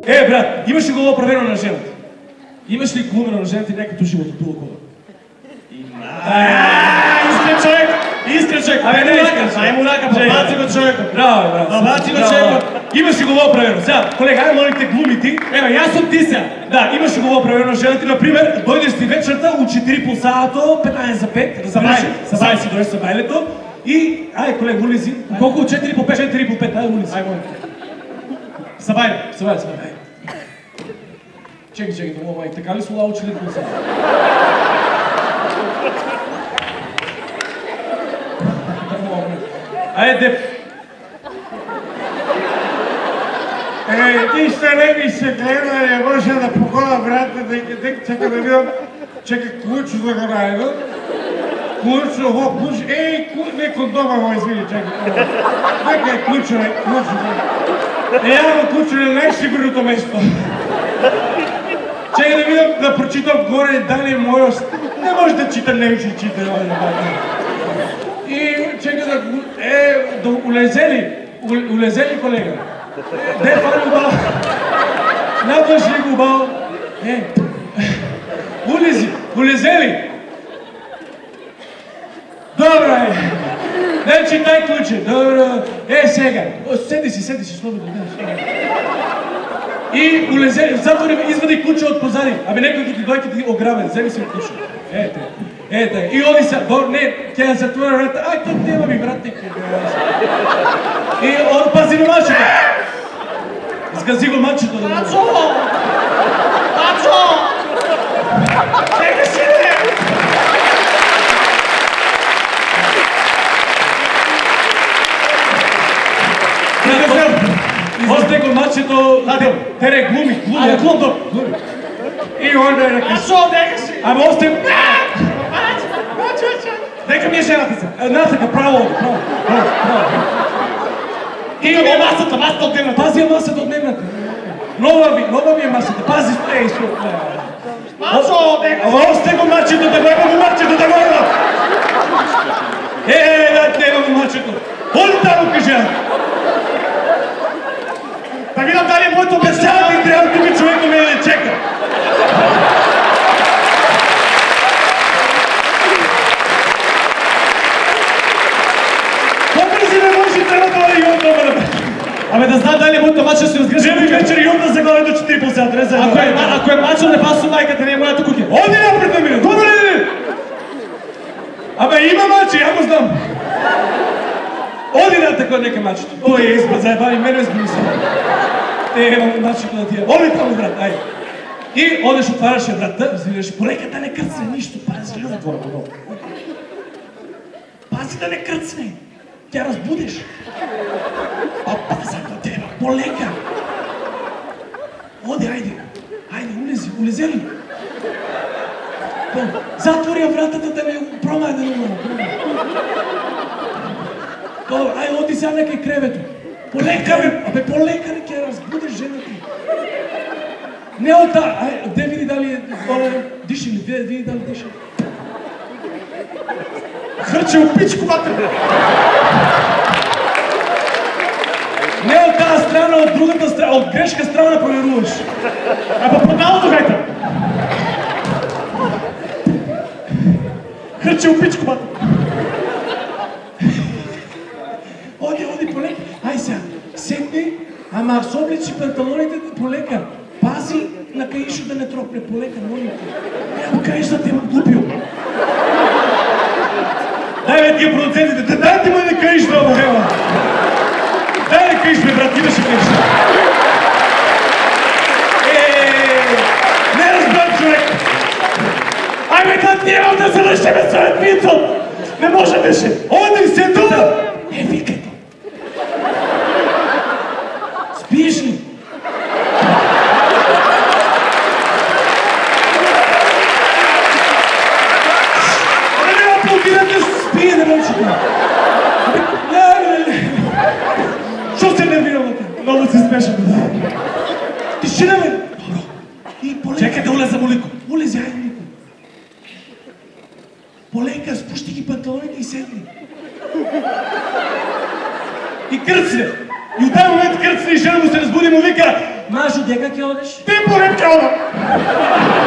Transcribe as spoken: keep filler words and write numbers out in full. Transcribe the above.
Е, брат, имаш ли глава правено на жената? Имаш ли глумено на жената и някакъв живото било кола? Ааа, искрен човек! Искрен човек! Абе, не искрен човек! Ай му рака, бабаци го човека! Браво, брат! Бабаци го човека! Имаш ли глава правено? Сега, колега, ай молите глуми ти. Ева, аз съм ти сега! Да, имаш ли глава правено на жената, например, дойдеш ти вечерта от четири по саато, петнайсет за пет, разбираш ли? Събай си, дойдеш събайлето и... Ай, колега, улизи. Колко от четири по пет? четири по пет, ай, улизи. Ай, моля. Събай! Събай, събай, ай. Чекай, чекай, това май, така ли слова учили да са? Айде, деп! Е, ти ще не ми се гледа, не може да похода брата, да чека да видам, чека ключо да го найдам. Ключо, хо, ключо, ей, не кондома го извини, чекай. Нека е ключо, е, ключо. Е, явно ключо е най-сигурното место. Чекай да видам, да прочитам горе, дали моя... Не може да чита, не ми ще чита. И чекай да... Е, да улезе ли? Улезе ли, колега? Де, това губал? Надваш ли губал? Е, улези, улезе ли? Добре, не читай ключе, добре. Е, сега, седи си, седи си, слободно, и улезе, затвори, извади ключе от позади. Абе, некой ти дойде ти ограбен, вземи си ключе. Ете, ете, и оди се, бор, не, тя затвори врата, ай, тук няма ми, братник. И он пази на мачето. Сгази го мачето да... Мачо! Мачо! Чекай си, не! Още го мачето, тере глуми, глуми. Айде, глум тук. И он да ръка. Мачо, нека си! Абе, още... Нека ми е жената се. Една така, право, право, право, право. И ми е масата, масата от дневната. Пази я масата от дневната. Нова ми, нова ми е масата, пази, ей, су. Мачо, нека си! Ама още го мачето, да го има го мачето, да го има! Е, е, да, не има го мачето. Оди там, кажа! Да видам дали моето Сега обясняване. ти трябва тук човек да ме да чека. По-бързи не може, трябва да бъде Йон дома да бъде. Абе да знам дали моето мачо ще разгръжа. Жеби вечер Йон да заглави до четири по сяда, не за Ако е, ако е мачо, не пасо майката, не е моята кухня. Оди напред да мине, добре ли? Абе има мачи, я го знам. Оди на такова нека мачето. Ой, изба, заебани, мене сбили се. Те, имам мачето на тия. Оди там, брат, ай. И одеш, отваряше врата, взираш, порека да не кръцне нищо, пази ли отвора по долу. Пази да не кръцне. Тя разбудиш. А паза до тебе, полека. Оди, айде. Айде, улези, улезе ли? Затвори я вратата да не промай да не умра. Добре, ай, оди сега нека кревето. Полека, бе, абе, полека не ке разбудиш жена ти. Не от та, ай, де види дали диши ли, де види дали диши. Хърче опичко, бате! Не от тази страна, от другата страна, от грешка страна проверуваш. Абе, подалото хайта! Хърче опичко, бате! Оди, оди, полека. Ай сега, седни, ама с обличи панталоните полека. Пази на Каишо да не тропне, полека, моля те. Няма Каиш да те има глупил. Дай бе тия продуцентите, дай ти ме да Каиш да обогрева. Дай да Каиш, бе, брат, имаше Каиш. Еее, не разбрам, човек. Ай бе, да нямам да завършим своят митъл. Не може беше. Оди се тук. Е, викай. Спиш ли? Не ме аплодирате, спи, не мълчи. Що се нервирам? Много се смешам. Тишина, бе! Добро. И полека. Чекай да улеза, Молико. Улези, айде, Молико. Полека, спущи ги панталоните и седни. И кръцне. И от този момент кръцне и жена му се разбуди и му вика: Мажо, дека ќе одеш? Ти поред ќе одам.